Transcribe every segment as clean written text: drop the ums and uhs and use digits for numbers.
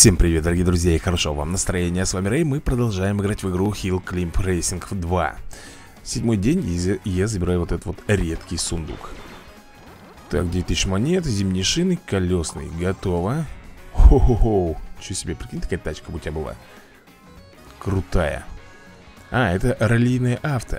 Всем привет, дорогие друзья, и хорошего вам настроения. С вами Рэй, мы продолжаем играть в игру Hill Climb Racing 2. Седьмой день, и я забираю вот этот вот редкий сундук. Так, 9000 монет, зимние шины, колесный, готово. Хо-хо-хо, что себе, прикинь, такая тачка бы у тебя была. Крутая. А, это раллийное авто.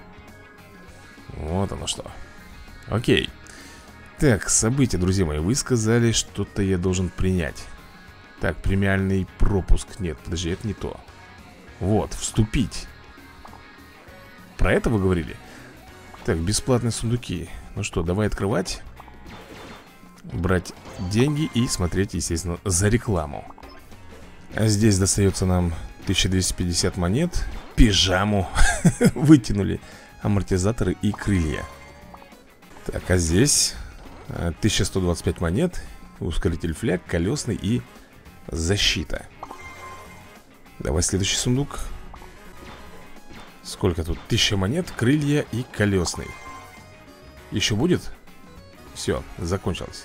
Вот оно что. Окей. Так, события, друзья мои, вы сказали, что-то я должен принять. Так, премиальный пропуск. Нет, подожди, это не то. Вот, вступить. Про это вы говорили? Так, бесплатные сундуки. Ну что, давай открывать. Брать деньги и смотреть, естественно, за рекламу. А здесь достается нам 1250 монет. Пижаму вытянули. Амортизаторы и крылья. Так, а здесь 1125 монет. Ускоритель фляг, колесный и защита. Давай следующий сундук. Сколько тут? 1000 монет, крылья и колесный. Еще будет? Все, закончилось.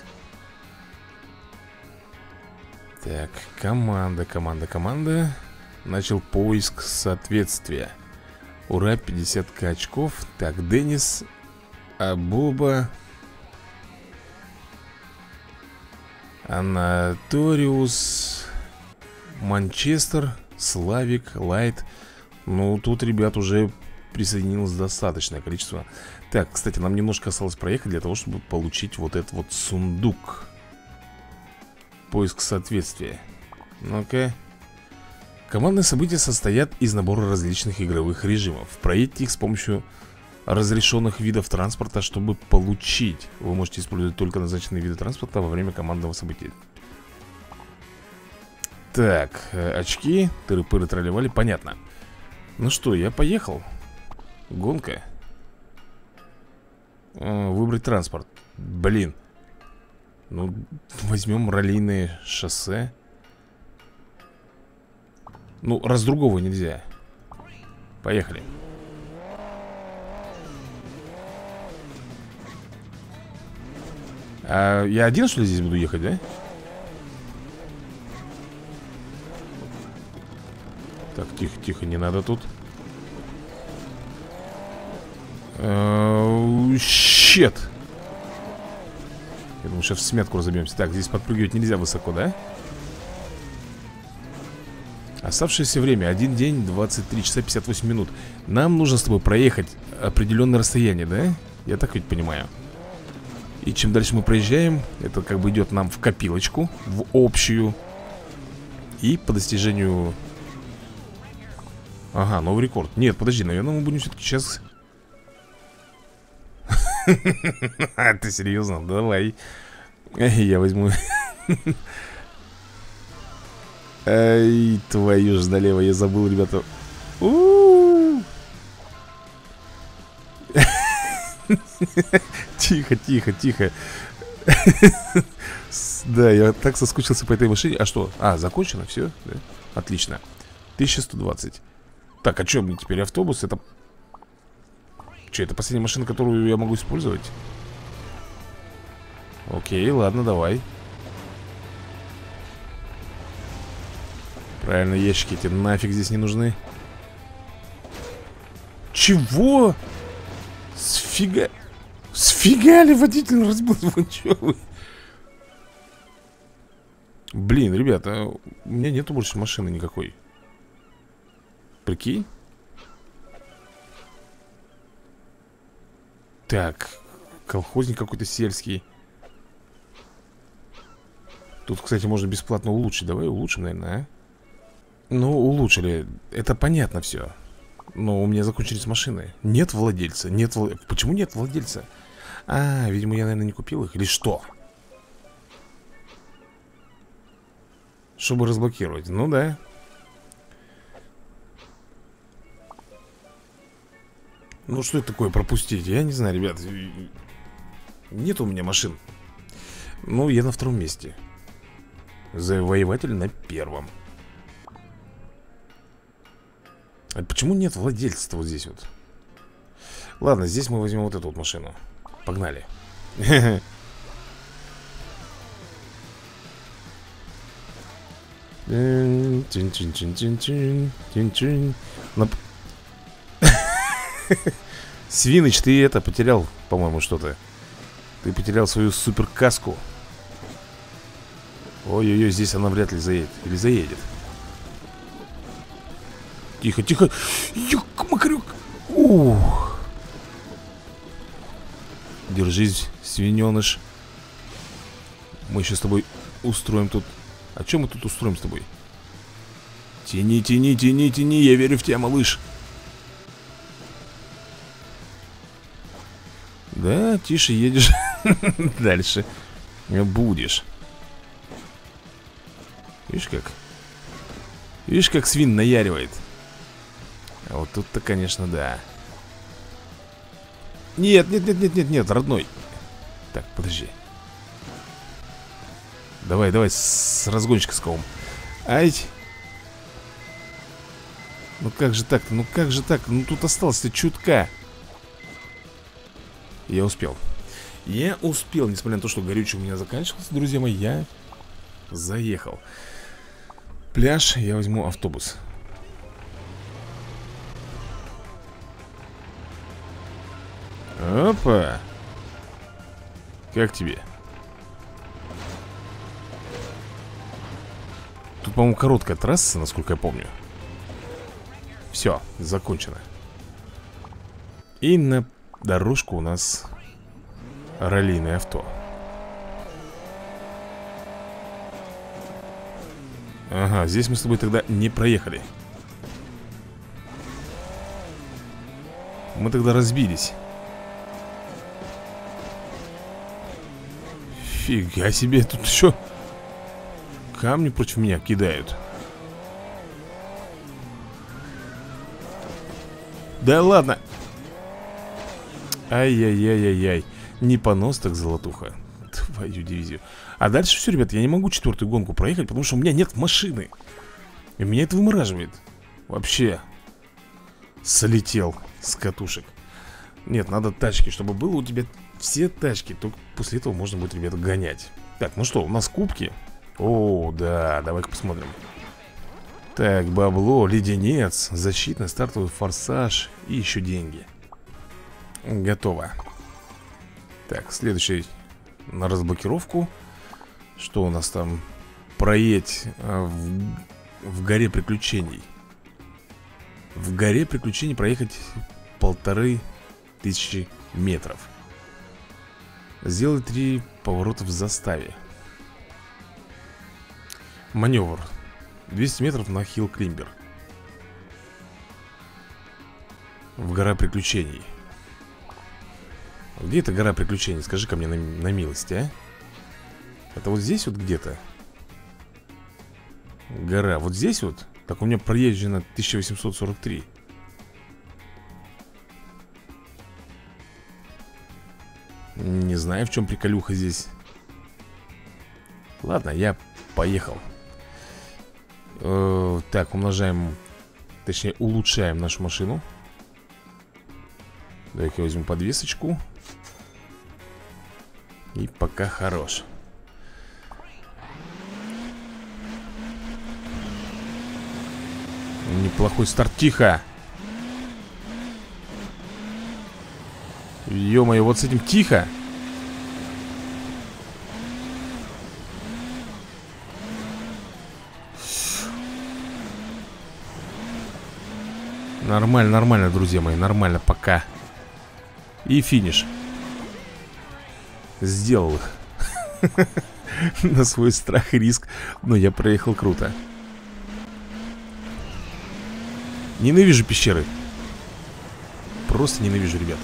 Так, команда. Начал поиск соответствия. Ура, 50к очков. Так, Деннис, Абоба, Анаториус, Манчестер, Славик, Лайт. Ну, тут, ребят, уже присоединилось достаточное количество. Так, кстати, нам немножко осталось проехать для того, чтобы получить вот этот вот сундук. Поиск соответствия. Ну-ка. Командные события состоят из набора различных игровых режимов. Проедьте их с помощью разрешенных видов транспорта, чтобы получить. Вы можете использовать только назначенные виды транспорта во время командного события. Так, очки, тыры-пыры тролливали, понятно. Ну что, я поехал. Гонка. Выбрать транспорт. Блин. Ну, возьмем раллийное шоссе. Ну, раз другого нельзя. Поехали. А я один, что ли, здесь буду ехать, да? Так, тихо, не надо тут. Щет. Я думаю, сейчас в смятку разобьемся. Так, здесь подпрыгивать нельзя высоко, да? Оставшееся время 1 день, 23 часа 58 минут. Нам нужно с тобой проехать определенное расстояние, да? Я так ведь понимаю. И чем дальше мы проезжаем, это как бы идет нам в копилочку, в общую. И по достижению... Ага, новый рекорд. Нет, подожди, наверное, мы будем все-таки сейчас... Ты серьезно? Давай. Я возьму... Ай, твою ж налево, я забыл, ребята. Тихо. Да, я так соскучился по этой машине. А что? А, закончено, все? Да? Отлично. 1120. Так, а что мне теперь автобус? Это... Что, это последняя машина, которую я могу использовать? Окей, ладно, давай. Правильно, ящики эти нафиг здесь не нужны. Чего? Сфига ли водитель разбил? Вы чё вы? Блин, ребята, у меня нету больше машины никакой. Прикинь? Так, колхозник какой-то сельский. Тут, кстати, можно бесплатно улучшить. Давай улучшим, наверное, а? Ну, улучшили. Это понятно все. Но у меня закончились машины. Нет владельца. Почему нет владельца? А, видимо, я, наверное, не купил их. Или что? Чтобы разблокировать. Ну да. Ну, что это такое пропустить? Я не знаю, ребят. Нет у меня машин. Ну, я на втором месте. Завоеватель на первом. А почему нет владельца вот здесь вот? Ладно, здесь мы возьмем вот эту вот машину. Погнали. Свиныч, ты это потерял, по-моему, что-то. Ты потерял свою супер каску. Ой-ой-ой, здесь она вряд ли заедет. Или заедет. Тихо, тихо. Ёк-макарёк. Ух. Держись, свинёныш. Мы сейчас с тобой устроим тут. А что мы тут устроим с тобой? Тяни, тяни, тяни, тяни. Я верю в тебя, малыш. Да, тише едешь. Дальше будешь. Видишь как? Видишь, как свин наяривает. А вот тут-то, конечно, да. Нет, нет, нет, нет, нет, нет, родной. Так, подожди. Давай, давай, с разгончика сковом. Ай. Ну как же так-то, ну как же так? Ну тут осталось-то чутка. Я успел. Я успел, несмотря на то, что горючее у меня заканчивался, друзья мои, я заехал. Пляж, я возьму автобус. Опа. Как тебе? Тут, по-моему, короткая трасса, насколько я помню. Все, закончено. И на дорожку у нас раллийное авто. Ага, здесь мы с тобой тогда не проехали. Мы тогда разбились. Фига себе, тут еще камни против меня кидают. Да ладно. Ай-яй-яй-яй-яй. Не понос, так золотуха. Твою дивизию. А дальше все, ребят, я не могу четвертую гонку проехать, потому что у меня нет машины. И меня это вымораживает. Вообще слетел с катушек. Нет, надо тачки, чтобы было у тебя все тачки. Только после этого можно будет, ребята, гонять. Так, ну что, у нас кубки. О, да, давай-ка посмотрим. Так, бабло, леденец, защитный, стартовый форсаж и еще деньги. Готово. Так, следующий на разблокировку. Что у нас там? Проедь в горе приключений. В горе приключений проехать 1500 метров. Сделать 3 поворота в заставе. Маневр 200 метров на Хилл Климбер. В гора приключений. Где эта гора приключений? Скажи-ка мне на милость, а? Это вот здесь вот где-то? Гора, вот здесь вот? Так у меня проезжено 1843. Не знаю, в чем приколюха здесь. Ладно, я поехал. Так, умножаем. Точнее, улучшаем нашу машину. Давай-ка я возьму подвесочку. И пока хорош. Неплохой старт, тихо. Ё-моё, вот с этим тихо. Нормально, нормально, друзья мои, нормально, пока. И финиш. Сделал их. На свой страх и риск. Но я проехал круто. Ненавижу пещеры. Просто ненавижу, ребят.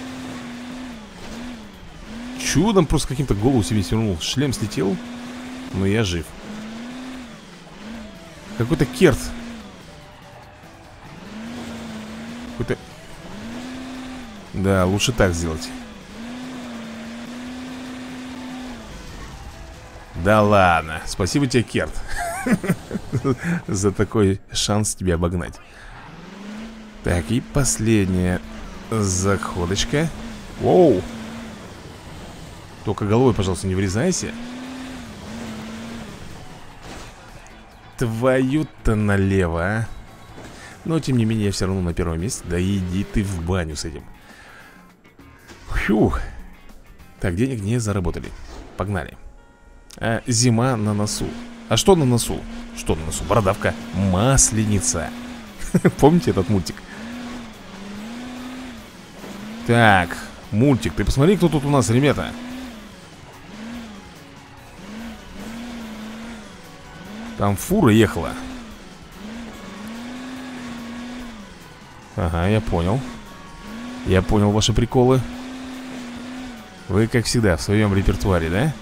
Чудом просто каким-то голову себе свернул. Шлем слетел. Но я жив. Какой-то керт. Какой-то... Да, лучше так сделать. Да ладно. Спасибо тебе, керт. За такой шанс тебя обогнать. Так, и последняя заходочка. Воу. Только головой, пожалуйста, не врезайся. твою-то налево, а. Но, тем не менее, я все равно на первом месте. Да иди ты в баню с этим. Фух. Так, денег не заработали. Погнали. Зима на носу. А что на носу? Что на носу? Бородавка. Масленица. Помните этот мультик? Так, мультик. Ты посмотри, кто тут у нас, ребята. Там фура ехала. Ага, я понял. Я понял ваши приколы. Вы, как всегда, в своем репертуаре, да?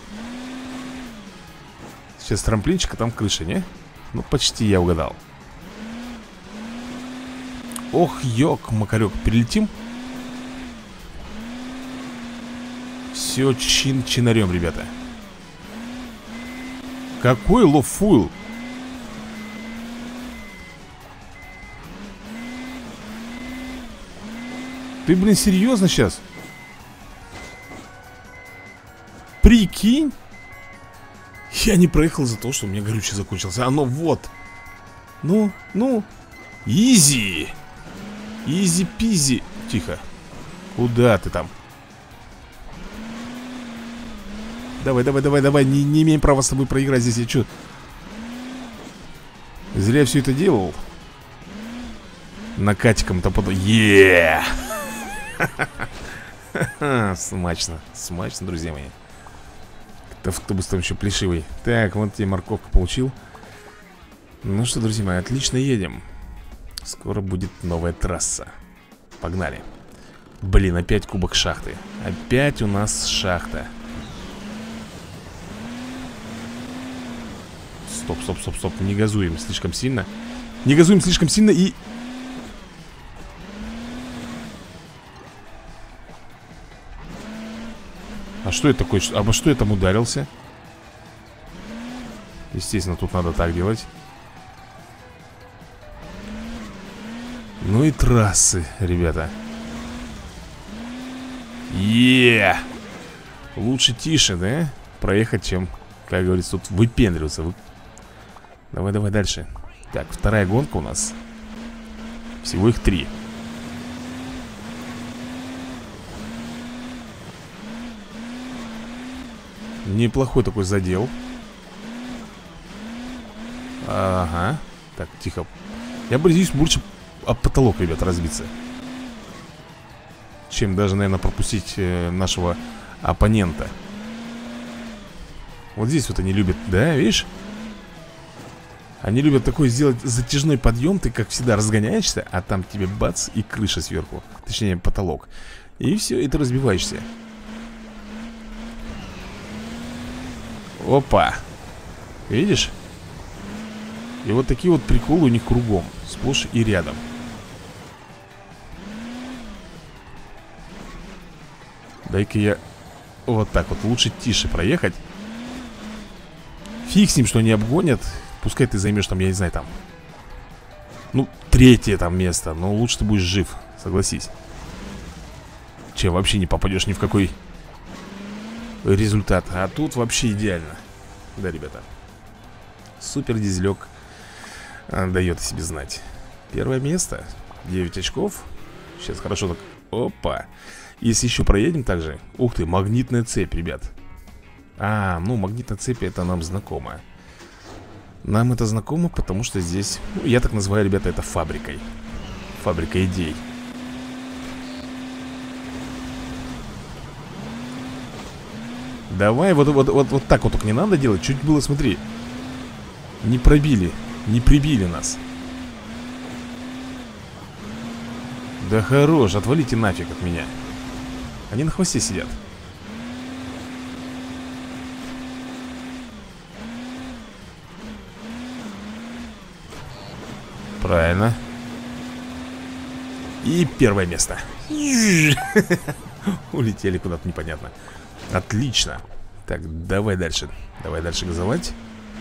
Сейчас трамплинчик, а там крыша, не? Ну, почти я угадал. Ох, ёк-макарёк, перелетим? Все чин-чинарем, ребята. Какой лофуил? Ты, блин, серьезно сейчас? Прикинь? Я не проехал из-за того, что у меня горючее закончился. Оно вот. Ну. Изи. Изи-пизи. Тихо. Куда ты там? Давай. Не имеем права с тобой проиграть здесь. Я что? Зря я все это делал. Накатиком-то потом. Еее! Смачно, друзья мои. Автобус там еще плешивый. Так, вот тебе морковка получил. Ну что, друзья мои, отлично едем. Скоро будет новая трасса. Погнали. Блин, опять кубок шахты. Опять у нас шахта. Стоп. Не газуем слишком сильно. И... А что это такое? Обо что я там ударился? Естественно, тут надо так делать. Ну и трассы, ребята. Лучше тише, да? Проехать, чем, как говорится, тут выпендриваться. Давай дальше. Так, вторая гонка у нас. Всего их 3. Неплохой такой задел. Ага. Так, тихо. Я боюсь больше об потолок, ребят, разбиться, чем даже, наверное, пропустить нашего оппонента. Вот здесь вот они любят, да, видишь? Они любят такой сделать затяжной подъем. Ты, как всегда, разгоняешься, а там тебе бац и крыша сверху. Точнее, потолок. И все, и ты разбиваешься. Опа. Видишь? И вот такие вот приколы у них кругом. Сплошь и рядом. Дай-ка я вот так вот. Лучше тише проехать. Фиг с ним, что они обгонят. Пускай ты займешь там, я не знаю, там, ну, 3-е там место. Но лучше ты будешь жив, согласись. Чем вообще не попадешь ни в какой результат. А тут вообще идеально. Да, ребята. Супер дизелек дает о себе знать. Первое место. 9 очков. Сейчас хорошо так. Опа. Если еще проедем также. Ух ты, магнитная цепь, ребят. Ну, магнитная цепь, это нам знакомо. Нам это знакомо, потому что здесь, ну, я так называю, ребята, это фабрикой. Фабрика идей. Давай, вот так вот только не надо делать. Чуть было, смотри. Не пробили, не прибили нас. Да хорош, отвалите нафиг от меня. Они на хвосте сидят. Правильно. И первое место. Улетели куда-то непонятно. Отлично. Так, давай дальше. Давай дальше газовать.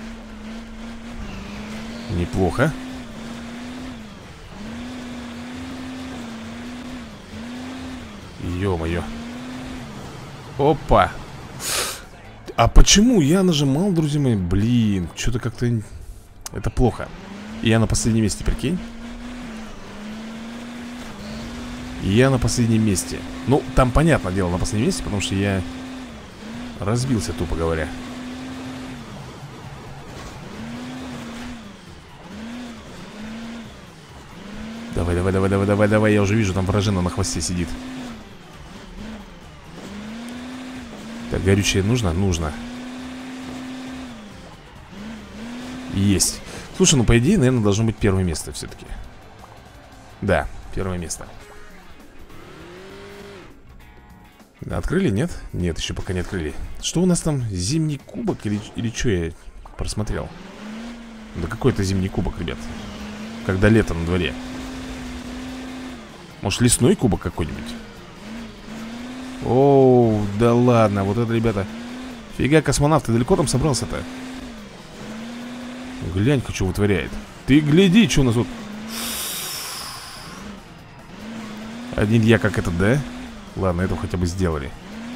Неплохо. Ё-моё. Опа. А почему я нажимал, друзья мои? Блин, что-то как-то Это плохо. И я на последнем месте, прикинь. И я на последнем месте. Ну, там, понятное дело, на последнем месте, потому что я разбился, тупо говоря. Давай, давай, давай, давай, давай, давай. Я уже вижу, там вражина на хвосте сидит. Так, горючее нужно? Нужно. Есть. Слушай, ну по идее, наверное, должно быть первое место все-таки. Да, первое место. Открыли, нет? Нет, еще пока не открыли. Что у нас там? Зимний кубок или что я просмотрел? Да какой это зимний кубок, ребят? Когда лето на дворе. Может, лесной кубок какой-нибудь? Оу, да ладно, вот это, ребята. Фига, космонавт, ты далеко там собрался-то? Глянь-ка, что вытворяет. Ты гляди, что у нас тут. Один я как этот, да? Ладно, этого хотя бы сделали.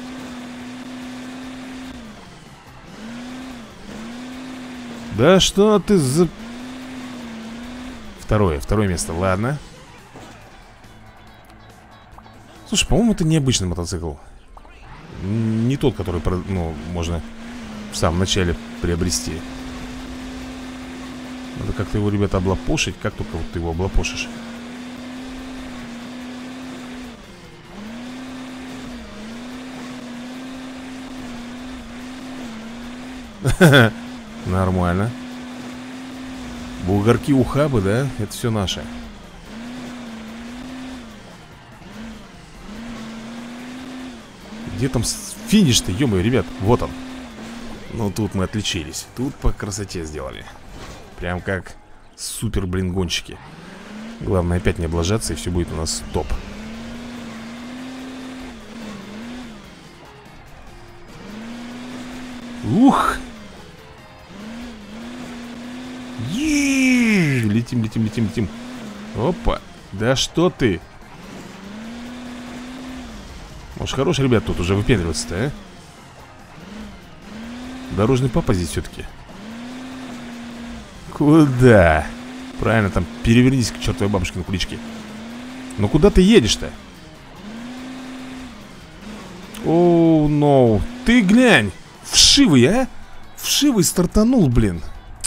Да что ты за... Второе место, ладно. Слушай, по-моему, это необычный мотоцикл. Не тот, который, ну, можно в самом начале приобрести. Надо как-то его, ребята, облапошить. Как только вот ты его облапошишь. Нормально. Бугорки, ухабы, да? Это все наше. Где там финиш-то, ё-моё, ребят? Вот он. Ну, тут мы отличились. Тут по красоте сделали. Прям как супер, блин, гонщики. Главное опять не облажаться, и все будет у нас топ. Ух! Летим, летим, летим, летим. Опа, да что ты? Может, хороший, ребят, тут уже выпендриваться-то, а? Дорожный папа здесь все-таки. Куда? Правильно, там перевернись к чертовой бабушке на куличке. Ну куда ты едешь-то? Оу, ноу. Ты глянь. Вшивый, а? Вшивый стартанул, блин.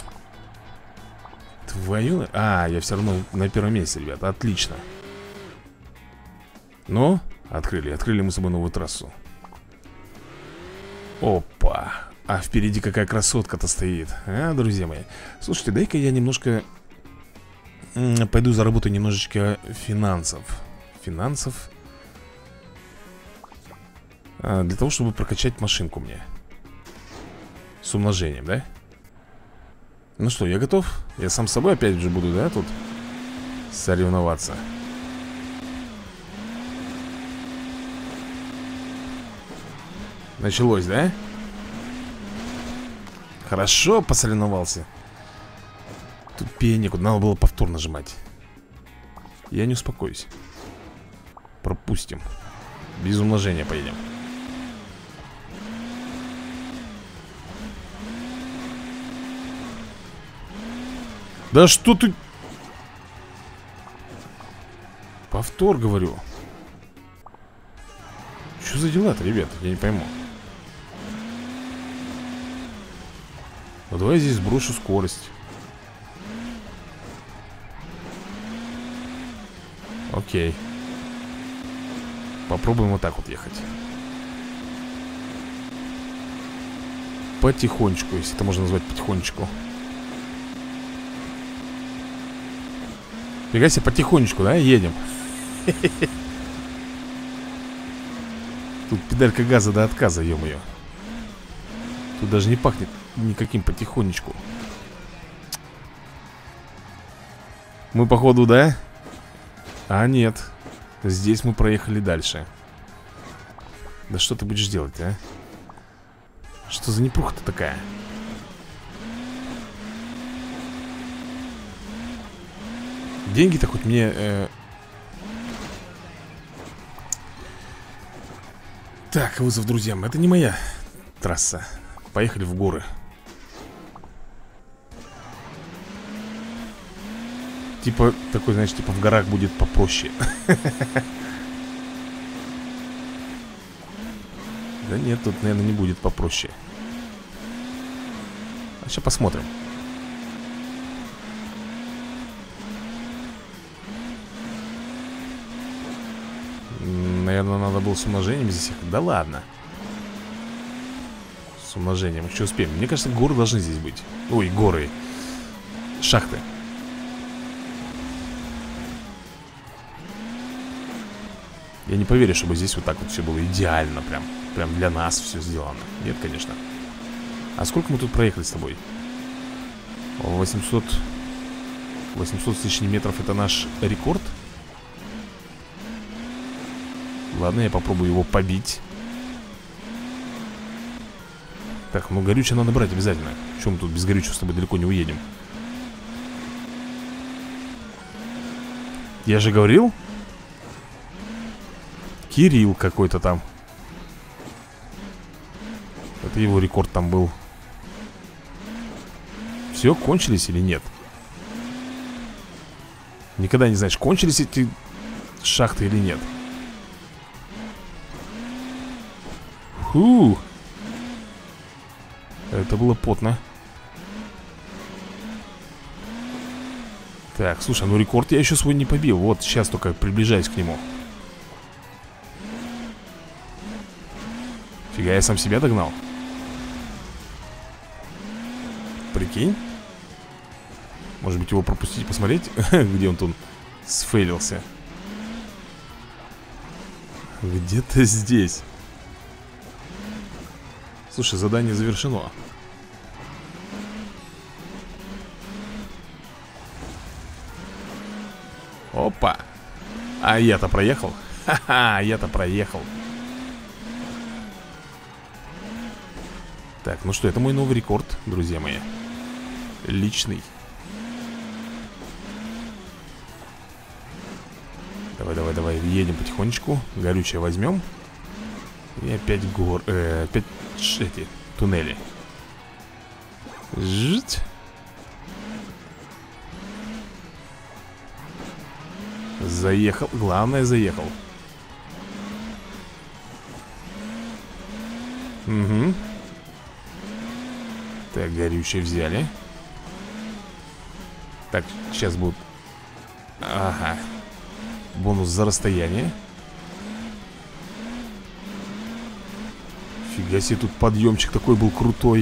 Твою... А, я все равно на первом месте, ребят. Отлично. Ну, открыли мы с собой новую трассу. Опа. А впереди какая красотка-то стоит. А, друзья мои. Слушайте, дай-ка я немножко пойду заработаю немножечко финансов. Финансов. Для того, чтобы прокачать машинку мне. С умножением, да? Ну что, я готов? Я сам с собой опять же буду, да, тут соревноваться. Началось, да? Хорошо посоревновался. Тупее некуда, надо было повтор нажимать. Я не успокоюсь. Пропустим. Без умножения поедем. Да что ты... Повтор, говорю. Что за дела-то, ребят? Я не пойму. Ну давай я здесь сброшу скорость. Окей. Попробуем вот так вот ехать. Потихонечку, если это можно назвать потихонечку. Фига себе, потихонечку, да, едем. Тут педалька газа до отказа, ё-моё. Тут даже не пахнет никаким потихонечку. Мы походу, да? А нет. Здесь мы проехали дальше. Да что ты будешь делать, а? Что за непруха-то такая? Деньги-то хоть мне... Так, вызов друзьям. Это не моя трасса. Поехали в горы. Типа, такой, знаешь, типа в горах будет попроще. Да нет, тут, наверное, не будет попроще. А сейчас посмотрим. Наверное, надо было с умножением здесь ехать. Да ладно. С умножением еще успеем. Мне кажется, горы должны здесь быть. Ой, горы. Шахты. Я не поверю, чтобы здесь вот так вот все было идеально. Прям для нас все сделано. Нет, конечно. А сколько мы тут проехали с тобой? 800 с лишним метров. Это наш рекорд. Ладно, я попробую его побить. Так, ну горючее надо брать обязательно. Чем мы тут без горючего с тобой далеко не уедем? Я же говорил. Кирилл какой-то там. Это его рекорд там был. Все, кончились или нет? Никогда не знаешь, кончились эти шахты или нет. Фу. Это было потно. Так, слушай, ну рекорд я еще свой не побил. Вот сейчас только приближаюсь к нему. Фига, я сам себя догнал. Прикинь. Может быть, его пропустить, посмотреть, где он тут сфейлился. Где-то здесь. Слушай, задание завершено. Опа. А я-то проехал. Ха-ха, я-то проехал. Так, ну что, это мой новый рекорд, друзья мои. Личный. Давай, едем потихонечку. Горючее возьмем. И опять опять эти туннели. Жить. Заехал, главное заехал. Угу. Так, горючее взяли. Так, сейчас будут. Ага. Бонус за расстояние. Фига себе, тут подъемчик такой был крутой.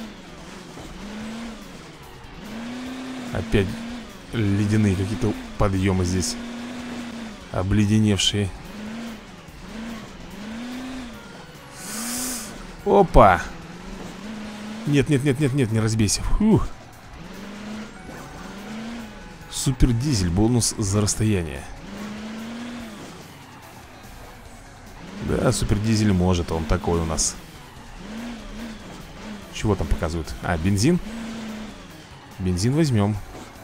Опять ледяные какие-то подъемы здесь. Обледеневшие. Опа! Нет, не разбейся. Фух. Супер дизель, бонус за расстояние. Да, супер дизель может, он такой у нас. Чего там показывают? А, бензин. Бензин возьмем.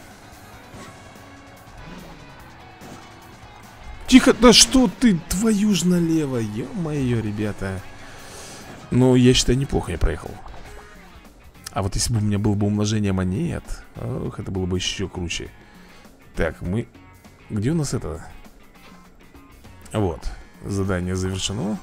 Тихо, да что ты, твою ж налево. Ё-моё, ребята. Ну, я считаю, неплохо я проехал. А вот если бы у меня было бы умножение монет, ох, это было бы еще круче. Так, мы... Где у нас это? Вот. Задание завершено.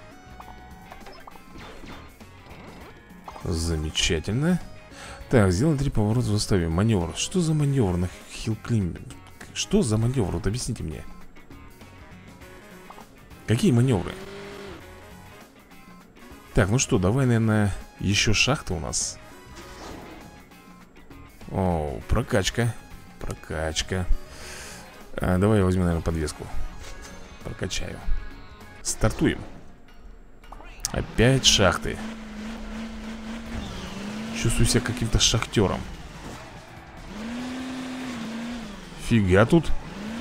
Замечательно. Так, сделай 3 поворота в заставе. Маневр. Что за маневр на хилл-климбинг? Что за маневр? Вот объясните мне. Какие маневры? Так, ну что, давай, наверное, еще шахты у нас. О, прокачка. Прокачка. Давай я возьму, наверное, подвеску. Прокачаю. Стартуем. Опять шахты. Чувствую себя каким-то шахтером. Фига тут.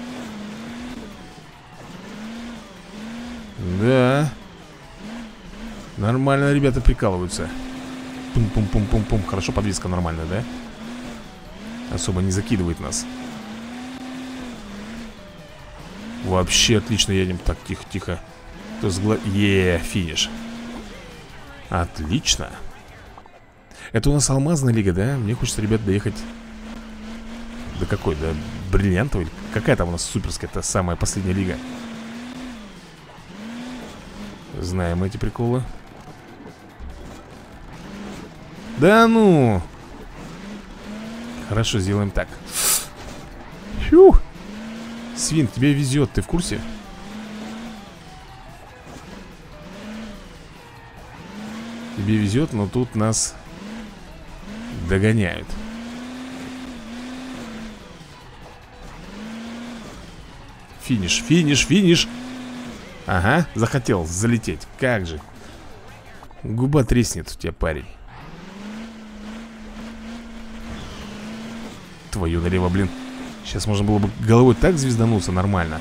Да. Нормально ребята прикалываются. Пум-пум-пум-пум-пум. Хорошо, подвеска нормальная, да? Особо не закидывает нас. Вообще отлично едем. Так, тихо-тихо. Финиш. Отлично. Это у нас алмазная лига, да? Мне хочется, ребят, доехать Да какой? Да бриллиантовый? Какая там у нас суперская? Это самая последняя лига. Знаем эти приколы. Да ну! Хорошо, сделаем так. Фью! Свин, тебе везет, ты в курсе? Тебе везет, но тут нас догоняют. Финиш, финиш, финиш. Ага, захотел залететь. Как же. Губа треснет у тебя, парень. Твою налево, блин. Сейчас можно было бы головой так звездануться нормально.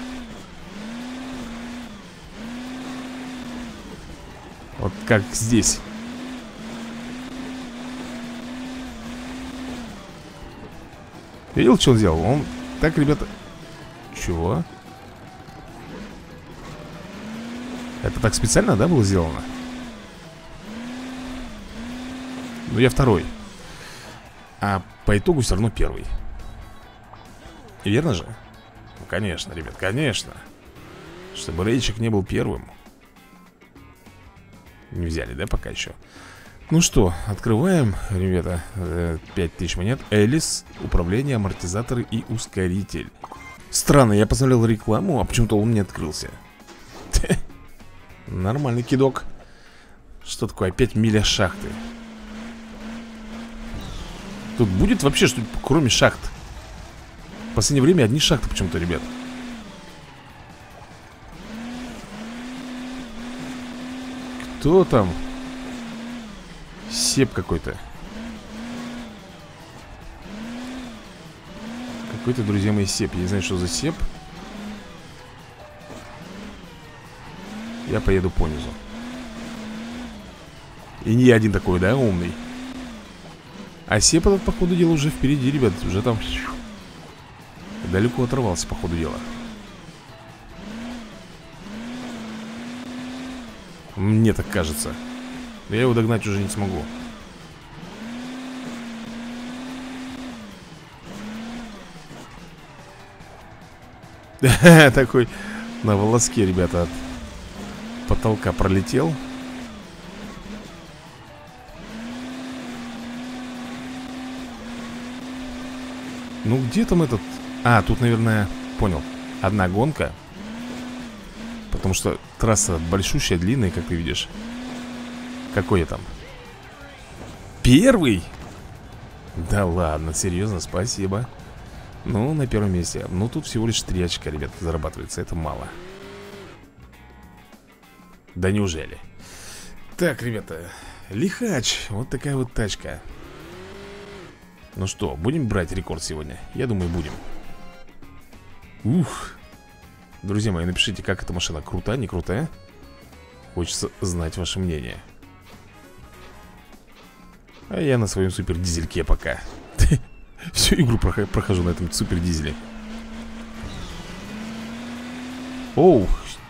Вот как здесь. Видел, что он сделал? Он так, ребята... Чего? Это так специально, да, было сделано? Ну, я второй. А по итогу все равно первый. Верно же? Ну, конечно, ребят, конечно. Чтобы рейчик не был первым. Не взяли, да, пока еще? Ну что, открываем, ребята. 5000 монет. Элис, управление, амортизаторы и ускоритель. Странно, я посмотрел рекламу, а почему-то он не открылся. Нормальный кидок. Что такое? Опять миля шахты. Тут будет вообще что-то, кроме шахт? В последнее время одни шахты почему-то, ребят. Кто там? Сеп какой-то. Какой-то, друзья мои, сеп. Я не знаю, что за сеп. Я поеду по низу. И не я один такой, да, умный. А сеп этот, по ходу дела, уже впереди, ребят. Уже там далеко оторвался, по ходу дела. Мне так кажется. Я его догнать уже не смогу. Такой на волоске, ребята, от потолка пролетел. Ну где там этот... А, тут, наверное, понял. Одна гонка. Потому что трасса большущая, длинная, как ты видишь. Какой я там? Первый? Да ладно, серьезно, спасибо. Ну, на первом месте. Ну, тут всего лишь 3 очка, ребят, зарабатывается. Это мало. Да неужели? Так, ребята, лихач. Вот такая вот тачка. Ну что, будем брать рекорд сегодня? Я думаю, будем. Ух. Друзья мои, напишите, как эта машина. Крутая, не крутая? Хочется знать ваше мнение. А я на своем супер дизельке пока. Всю игру прохожу на этом супер дизеле. Оу.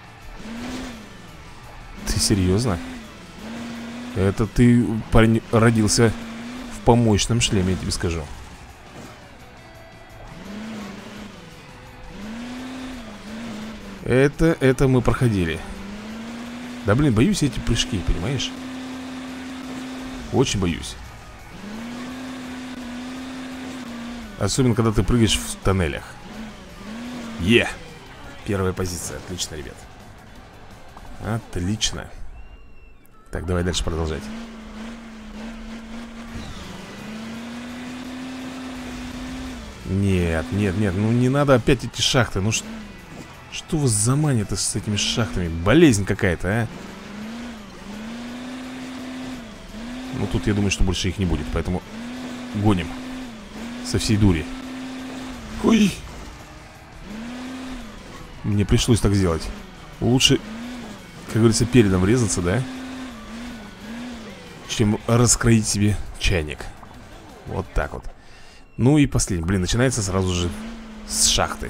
Ты серьезно? Это ты, парень, родился в помощном шлеме, я тебе скажу. Это мы проходили. Да блин, боюсь эти прыжки, понимаешь? Очень боюсь. Особенно, когда ты прыгаешь в тоннелях. Первая позиция, отлично, ребят. Отлично. Так, давай дальше продолжать. Нет, нет, нет, ну не надо опять эти шахты. Ну что вас заманит с этими шахтами? Болезнь какая-то, а? Ну тут я думаю, что больше их не будет, поэтому гоним со всей дури. Ой! Мне пришлось так сделать. Лучше, как говорится, передом врезаться, да? Чем раскроить себе чайник. Вот так вот. Ну и последний. Блин, начинается сразу же с шахты.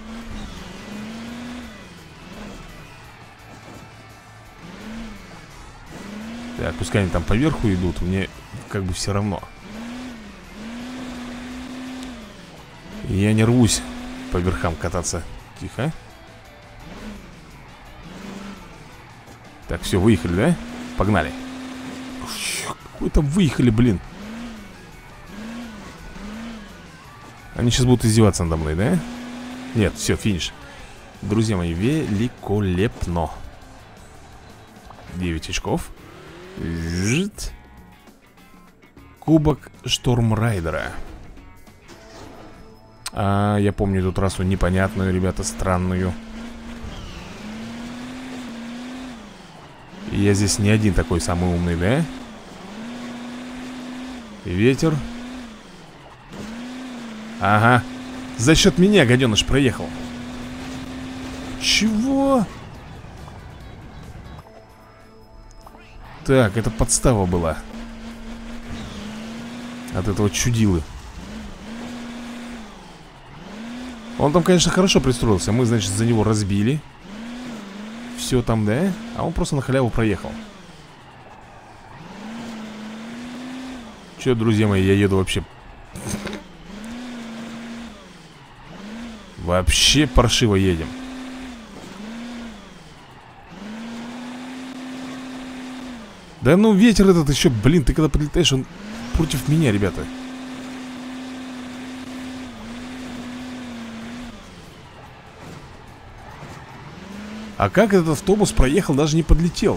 Так, пускай они там поверху идут. Мне как бы все равно. Я не рвусь по верхам кататься. Тихо. Так, все, выехали, да? Погнали. Какой там выехали, блин. Они сейчас будут издеваться надо мной, да? Нет, все, финиш. Друзья мои, великолепно. 9 очков. Кубок Штормрайдера. Я помню эту трассу непонятную, ребята, странную. Я здесь не один такой самый умный, да? Ветер. Ага. За счет меня, гаденыш, проехал. Чего? Так, это подстава была от этого чудилы. Он там, конечно, хорошо пристроился. Мы, значит, за него разбили. Все там, да? А он просто на халяву проехал. Че, друзья мои, я еду вообще... Вообще паршиво едем. Да ну ветер этот еще, блин, ты когда подлетаешь, он против меня, ребята. А как этот автобус проехал, даже не подлетел?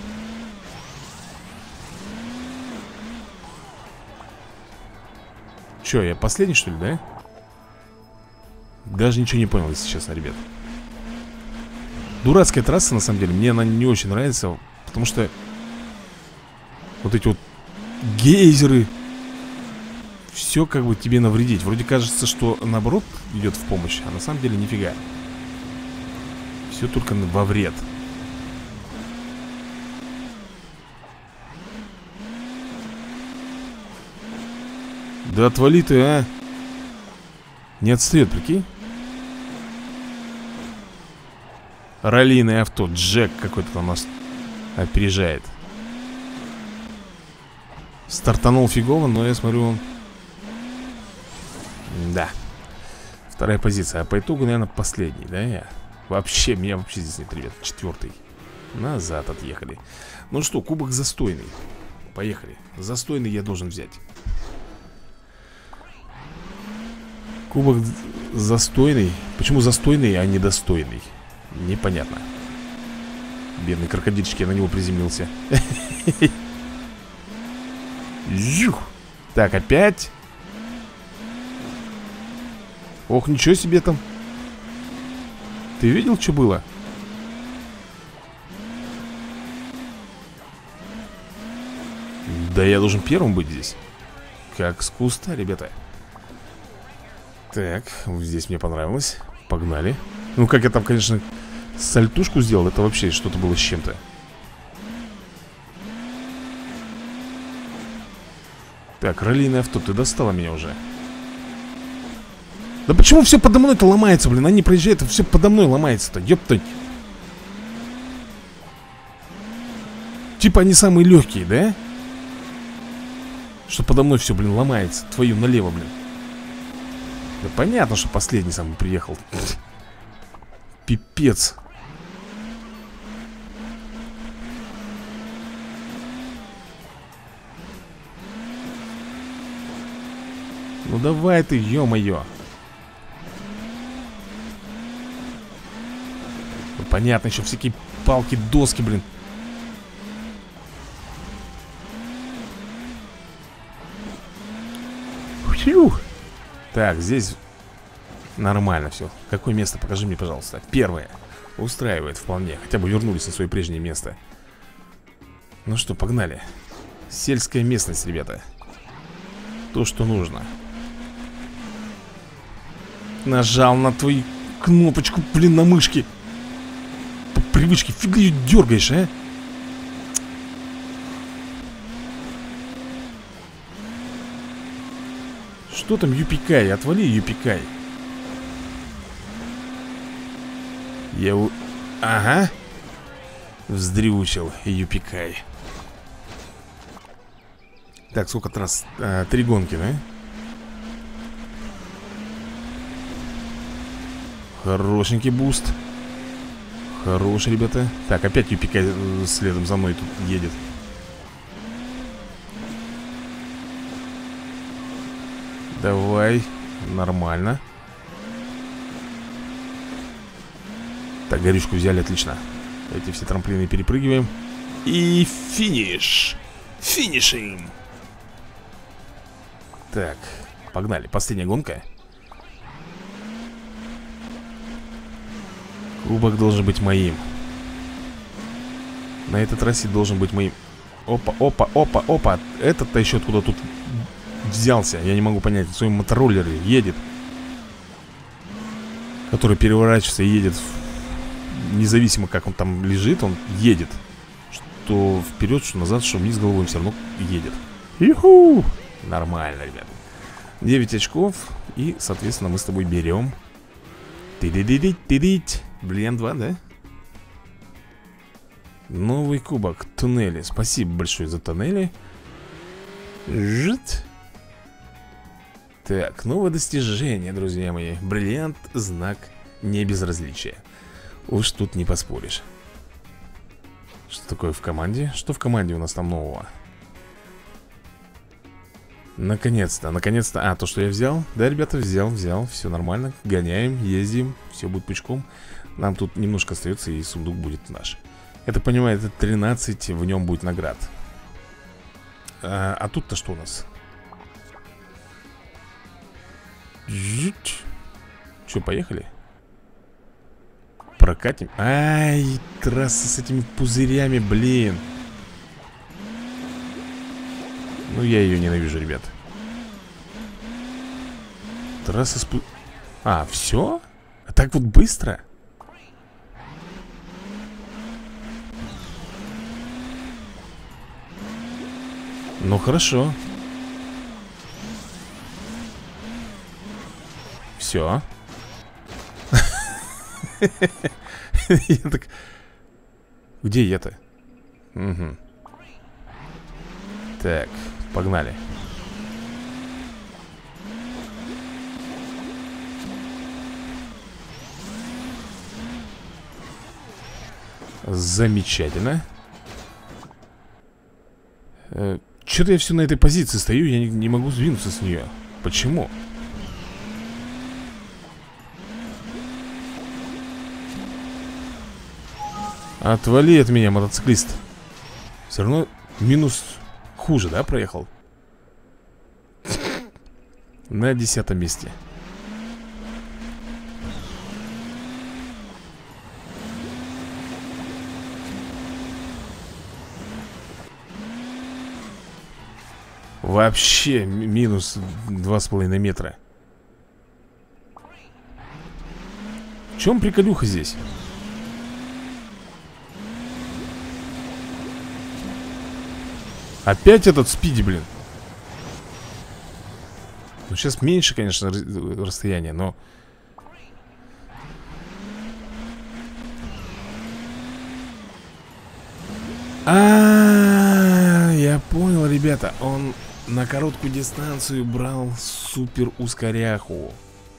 Че, я последний, что ли, да? Даже ничего не понял, если честно, ребят. Дурацкая трасса, на самом деле. Мне она не очень нравится, потому что вот эти вот гейзеры, все как бы тебе навредить. Вроде кажется, что наоборот идет в помощь, а на самом деле нифига. Все только во вред. Да отвали ты, а. Не отстает, прикинь. Раллийное авто, Джек какой-то там нас опережает. Стартанул фигово, но я смотрю, он... Да. Вторая позиция, а по итогу, наверное, последний, да, я? Вообще, меня вообще здесь нет, ребят. 4-й. Назад отъехали. Ну что, кубок застойный. Поехали. Застойный я должен взять. Кубок застойный. Почему застойный, а не достойный? Непонятно. Бедный крокодильчик, я на него приземлился. Так, опять. Ох, ничего себе там. Ты видел, что было? Да я должен первым быть здесь. Как с куста, ребята. Так, здесь мне понравилось. Погнали. Ну, как я там, конечно, сальтушку сделал. Это вообще что-то было с чем-то. Так, раллийное авто, ты достала меня уже. Да почему все подо мной-то ломается, блин? Они проезжают, а все подо мной ломается-то, ёптать. Типа они самые легкие, да? Что подо мной все, блин, ломается. Твою налево, блин. Да понятно, что последний самый приехал. Пипец. Ну давай ты, ё-моё. Ну, понятно, еще всякие палки, доски, блин. Фью. Так, здесь нормально все. Какое место? Покажи мне, пожалуйста. Первое. Устраивает вполне. Хотя бы вернулись на свое прежнее место. Ну что, погнали. Сельская местность, ребята. То, что нужно. Нажал на твою кнопочку, блин, на мышке. По привычке, фига ее дергаешь, а? Что там, Юпикай? Отвали, Юпикай. Ага. Вздрючил, Юпикай. Так, сколько трасс? 3 гонки, да? Хорошенький буст. Хорош, ребята. Так, опять Юпика следом за мной тут едет. Давай. Нормально. Так, горючку взяли, отлично. Эти все трамплины перепрыгиваем. И финиш. Финишим. Так, погнали, последняя гонка. Кубок должен быть моим. На этой трассе должен быть моим. Опа, опа, опа, опа. Этот-то еще откуда тут взялся? Я не могу понять. В своем мотороллере едет, который переворачивается и едет. Независимо как он там лежит, он едет. Что вперед, что назад, что вниз головой, он все равно едет. Юху! Нормально, ребят. 9 очков. И, соответственно, мы с тобой берем. Блин, 2, да? Новый кубок. Туннели. Спасибо большое за туннели. Жит. Так, новое достижение, друзья мои. Бриллиант, знак небезразличия. Уж тут не поспоришь. Что такое в команде? Что в команде у нас там нового? Наконец-то, наконец-то. А, то, что я взял? Да, ребята, взял. Все нормально. Гоняем, ездим. Все будет пучком. Нам тут немножко остается, и сундук будет наш. Я так понимаю, это 13, в нем будет наград. А тут-то что у нас? Че, поехали? Прокатим. Ай, трасса с этими пузырями, блин. Ну, я ее ненавижу, ребят. Трасса с... А, все? А так вот быстро? Ну, хорошо. Все. Я так... Где я-то? Угу. Так, погнали. Замечательно. Что-то я все на этой позиции стою, я не могу сдвинуться с нее. Почему? Отвали от меня, мотоциклист. Все равно минус хуже, да, проехал? На 10-м месте. Вообще минус 2,5 метра. В чем приколюха здесь? Опять этот спиди, блин. Ну, сейчас меньше, конечно, расстояние, но... Я понял, ребята. Он на короткую дистанцию брал супер ускоряху.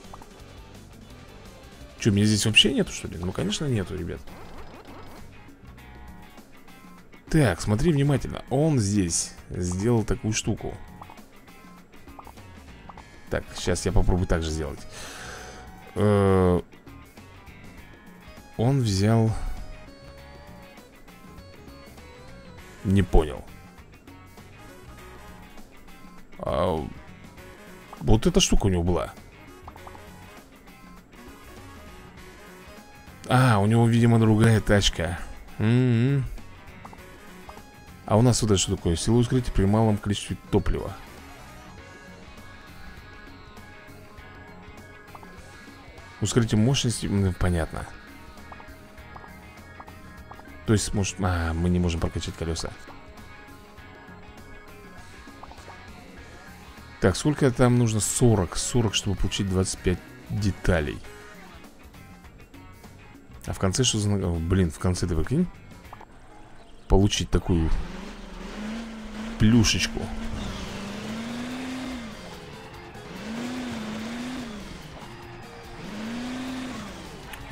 Че, меня здесь вообще нету, что ли? Ну, конечно, нету, ребят. Так, смотри внимательно. Он здесь сделал такую штуку. Так, сейчас я попробую так же сделать. Он взял... Не понял. Вот эта штука у него была. У него, видимо, другая тачка. А у нас вот это что такое? Сила ускорителя при малом количестве топлива. Ускоритель мощности, понятно. То есть, может... мы не можем прокачать колеса. Так, сколько там нужно? 40, чтобы получить 25 деталей. А в конце что за... Блин, в конце ты прикинь? Получить такую плюшечку.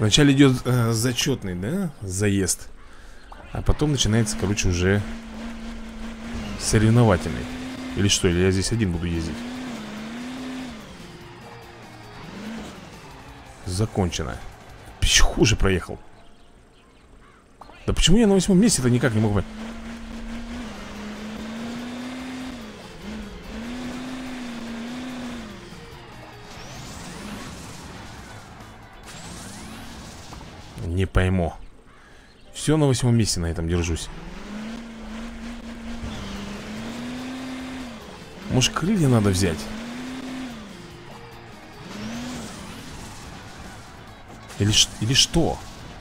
Вначале идет зачетный, да, заезд. А потом начинается, короче, уже соревновательный. Или что, или я здесь один буду ездить? Закончено. Хуже проехал. Да почему я на 8-м месте-то никак не могу понять? Не пойму. Все на 8-м месте на этом держусь. Может, крылья надо взять? Или что?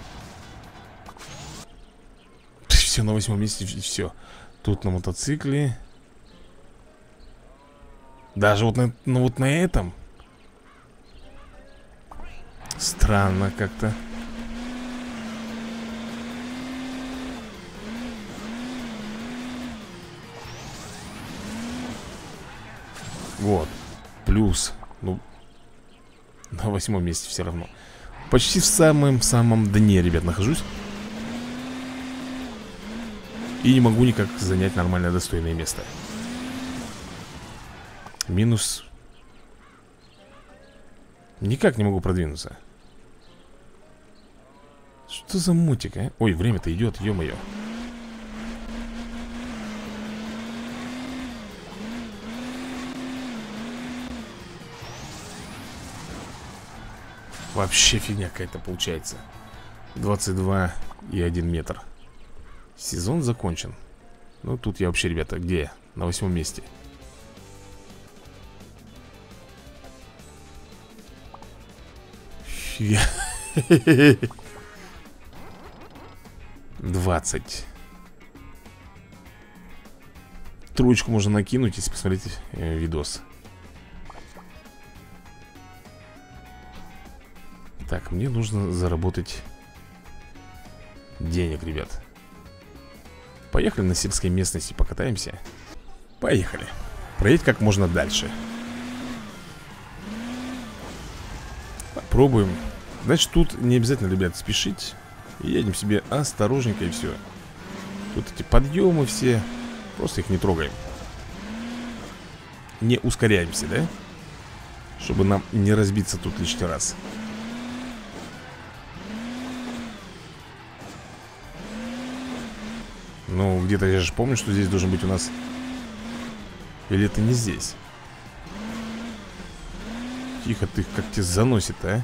Все на 8-м месте и все. Тут на мотоцикле. Даже вот вот на этом. Странно как-то. Вот. Плюс. Ну, на 8-м месте все равно. Почти в самом дне, ребят, нахожусь. И не могу никак занять нормальное достойное место. Минус. Никак не могу продвинуться. Что за мутик, а? Ой, время-то идет, ё-моё. Вообще фигня какая-то получается. 22,1 метр. Сезон закончен. Ну тут я вообще, ребята, где я? На 8-м месте. Фига. 20. Троечку можно накинуть, если посмотреть видос. Так, мне нужно заработать денег, ребят. Поехали на сельской местности, покатаемся. Поехали. Проедь как можно дальше. Попробуем. Значит, тут не обязательно, ребят, спешить. Едем себе осторожненько и все. Тут эти подъемы все. Просто их не трогаем. Не ускоряемся, да? Чтобы нам не разбиться тут лишний раз. Ну, где-то я же помню, что здесь должен быть у нас. Или это не здесь? Тихо ты, как тебя заносит, а?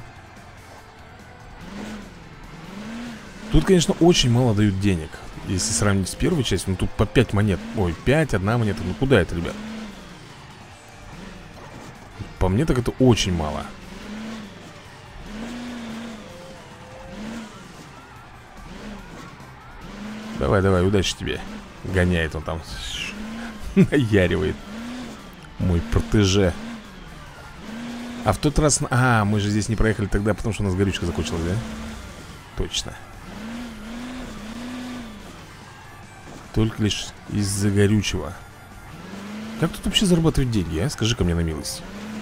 Тут, конечно, очень мало дают денег. Если сравнить с первой частью, ну тут по 5 монет. Ой, 5, 1 монета. Ну куда это, ребят? По мне так это очень мало. Давай, давай, удачи тебе. Гоняет он там. Наяривает. Мой протеже. А в тот раз... А, мы же здесь не проехали тогда, потому что у нас горючка закончилась, да? Точно. Только лишь из-за горючего. Как тут вообще зарабатывать деньги, а? Скажи-ка мне на милость.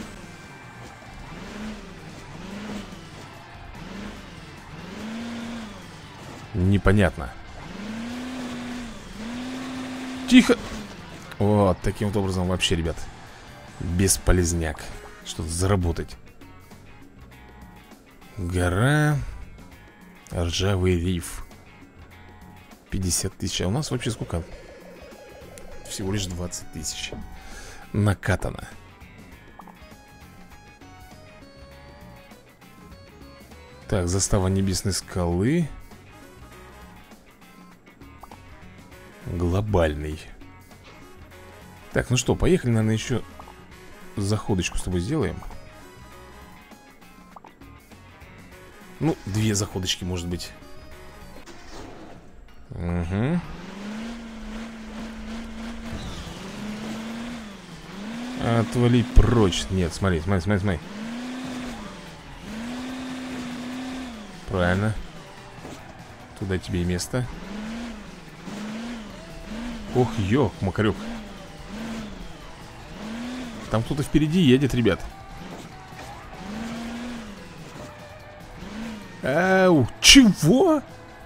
Непонятно. Тихо. Вот, таким вот образом вообще, ребят, бесполезняк. Что-то заработать. Гора. Ржавый риф. 50 тысяч. А у нас вообще сколько? Всего лишь 20 тысяч. Накатано. Так, застава небесной скалы. Глобальный. Так, ну что, поехали, наверное, еще заходочку с тобой сделаем. Ну, 2 заходочки, может быть. Угу. Отвали прочь. Нет, смотри, смотри, смотри, смотри. Правильно. Туда тебе и место. Ох, ёк, макарёк. Там кто-то впереди едет, ребят. Ау, чего?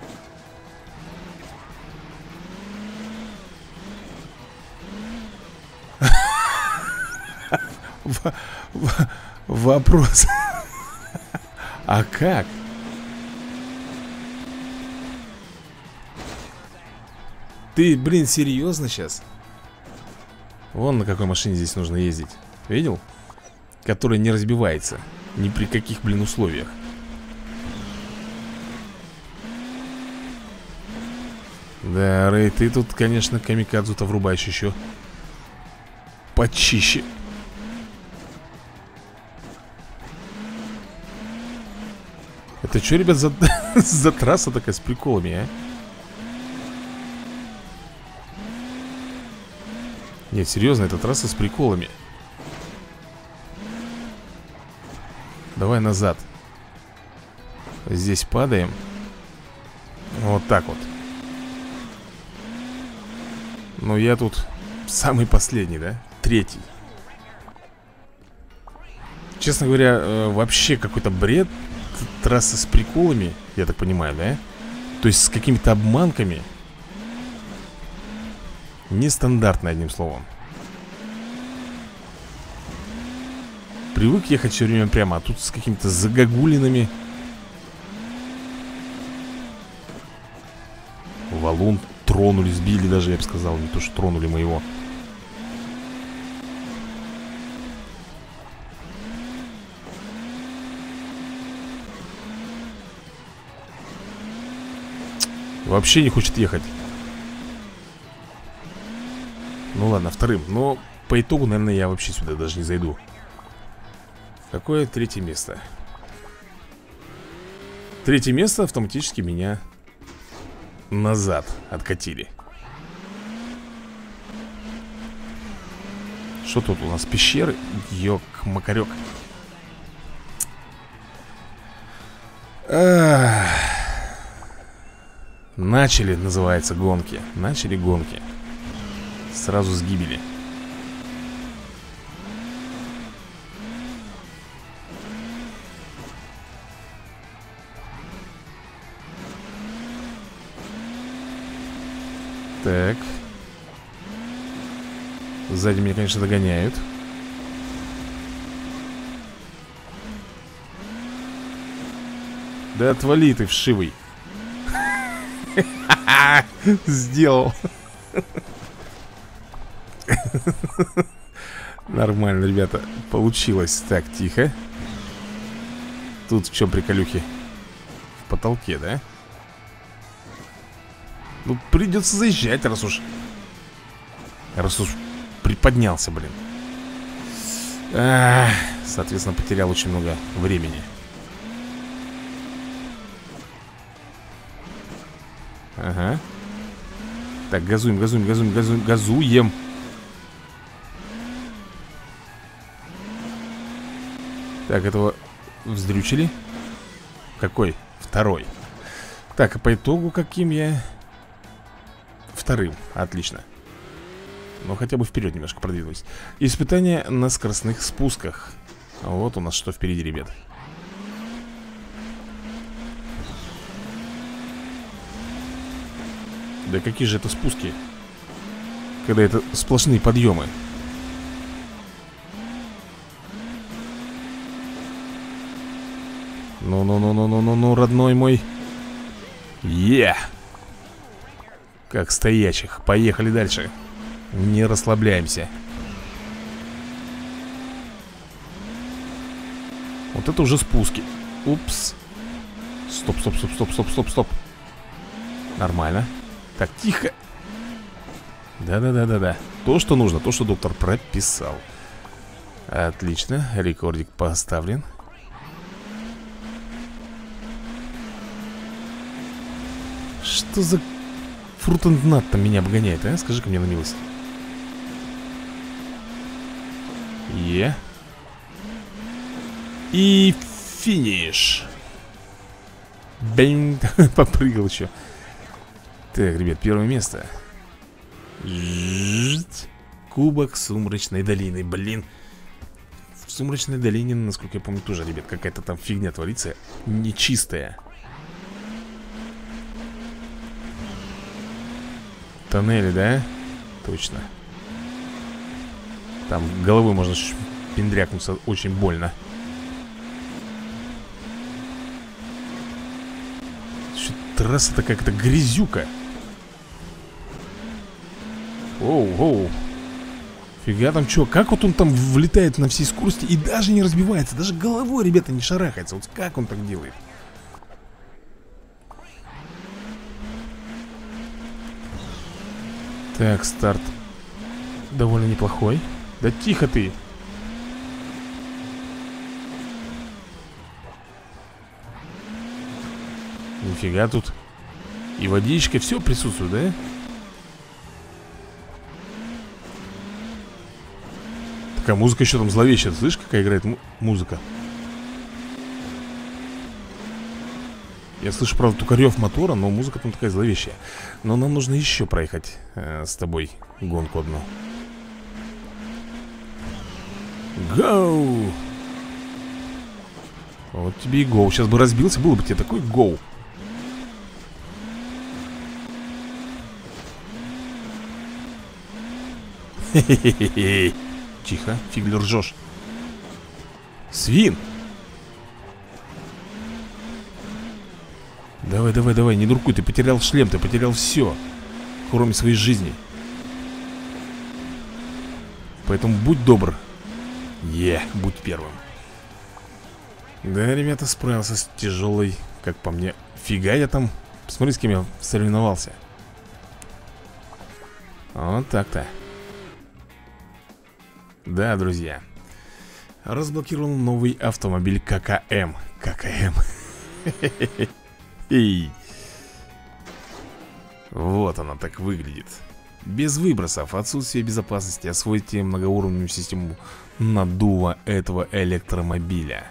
Вопрос. А как? Ты, блин, серьезно сейчас? Вон на какой машине здесь нужно ездить. Видел? Которая не разбивается. Ни при каких, блин, условиях. Да, Рэй, ты тут, конечно, камикадзу-то врубаешь еще почище. Это что, ребят, за трасса такая с приколами, а? Нет, серьезно, это трасса с приколами. Давай назад. Здесь падаем. Вот так вот. Ну, я тут самый последний, да? Третий. Честно говоря, вообще какой-то бред. Трасса с приколами, я так понимаю, да? То есть с какими-то обманками. Нестандартно, одним словом. Привык ехать все время прямо, а тут с какими-то загогулинами. Валун тронули, сбили даже, я бы сказал. Не то, что тронули моего. Вообще не хочет ехать. Ну ладно, вторым. Но по итогу, наверное, я вообще сюда даже не зайду. Какое третье место? Третье место автоматически меня назад откатили. Что тут у нас? Пещеры? Ёк-макарёк. Начали, называется, гонки. Начали гонки. Сразу с гибели. Так. Сзади меня, конечно, догоняют. Да отвали ты, вшивый. Сделал. Нормально, ребята. Получилось. Так, тихо. Тут в чем приколюхи? В потолке, да? Ну, придется заезжать, раз уж приподнялся, блин. Соответственно, потерял очень много времени. Ага. Так, газуем, газуем, газуем, газуем, газуем. Так, этого вздрючили. Какой? Второй. Так, а по итогу каким я? Вторым, отлично. Но хотя бы вперед немножко продвинулись. Испытание на скоростных спусках. Вот у нас что впереди, ребят. Да какие же это спуски, когда это сплошные подъемы. Ну, родной мой. Как стоячих. Поехали дальше. Не расслабляемся. Вот это уже спуски. Упс. Стоп, стоп, стоп, стоп, стоп, стоп, стоп. Нормально. Так, тихо. Да-да-да-да-да. То, что нужно, то, что доктор прописал. Отлично, рекордик поставлен. Что за фрутенднат там меня обгоняет, а? Скажи-ка мне на милость. И финиш. Бэнь. Попрыгал еще. Так, ребят, первое место. Кубок Сумрачной долины. Блин. В Сумрачной долине, насколько я помню, тоже, ребят, какая-то там фигня творится. Нечистая. Тоннели, да? Точно. Там головой можно пендрякнуться очень больно. Трасса-то как-то грязюка. Оу. Фига там что? Как вот он там влетает на всей скорости и даже не разбивается? Даже головой, ребята, не шарахается. Вот как он так делает? Так, старт довольно неплохой. Да тихо ты. Нифига тут. И водичка, все присутствует, да? Такая музыка еще там зловещая. Слышишь, какая играет музыка? Я слышу, правда, только рев мотора, но музыка там такая зловещая. Но нам нужно еще проехать с тобой гонку одну. Гоу! Вот тебе и гоу. Сейчас бы разбился, было бы тебе такой гоу. Хе-хе-хе-хе. Тихо, фигли ржешь. Свин! Давай, не дуркуй, ты потерял шлем, ты потерял все, кроме своей жизни. Поэтому будь добр. Будь первым. Да, ребята, справился с тяжелой, как по мне. Фига я там, посмотри, с кем я соревновался. Вот так-то. Да, друзья, разблокировал новый автомобиль ККМ. ККМ. Вот она так выглядит. Без выбросов, отсутствие безопасности. Освойте многоуровневую систему наддува этого электромобиля.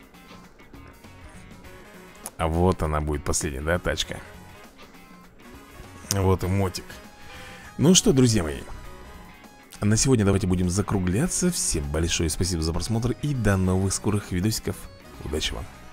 А вот она будет последняя, да, тачка. Вот и мотик. Ну что, друзья мои, на сегодня давайте будем закругляться. Всем большое спасибо за просмотр и до новых скорых видосиков. Удачи вам.